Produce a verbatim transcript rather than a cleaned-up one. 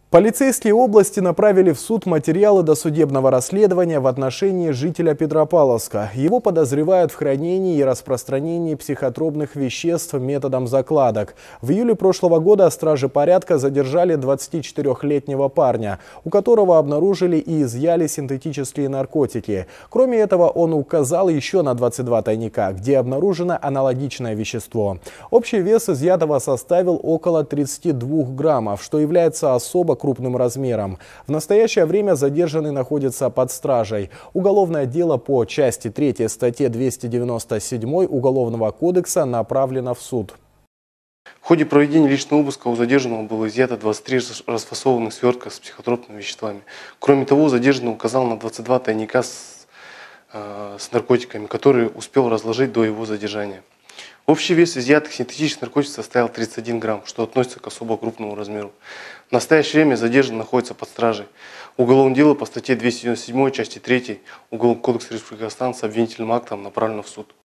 Полицейские области направили в суд материалы досудебного расследования в отношении жителя Петропавловска. Его подозревают в хранении и распространении психотропных веществ методом закладок. В июле прошлого года стражи порядка задержали двадцатичетырёхлетнего парня, у которого обнаружили и изъяли синтетические наркотики. Кроме этого, он указал еще на двадцать два тайника, где обнаружено аналогичное вещество. Общий вес изъятого составил около тридцати двух граммов, что является особо крупным размером. В настоящее время задержанный находится под стражей. Уголовное дело по части третьей статье двести девяносто семь Уголовного кодекса направлено в суд. В ходе проведения личного обыска у задержанного было изъято двадцать три расфасованных свертка с психотропными веществами. Кроме того, задержанный указал на двадцать два тайника с, э, с наркотиками, которые успел разложить до его задержания. Общий вес изъятых синтетических наркотиков составил тридцать один грамм, что относится к особо крупному размеру. В настоящее время задержанный находится под стражей. Уголовное дело по статье двести девяносто семь части третьей Уголовного кодекса Республики Казахстан с обвинительным актом направлено в суд.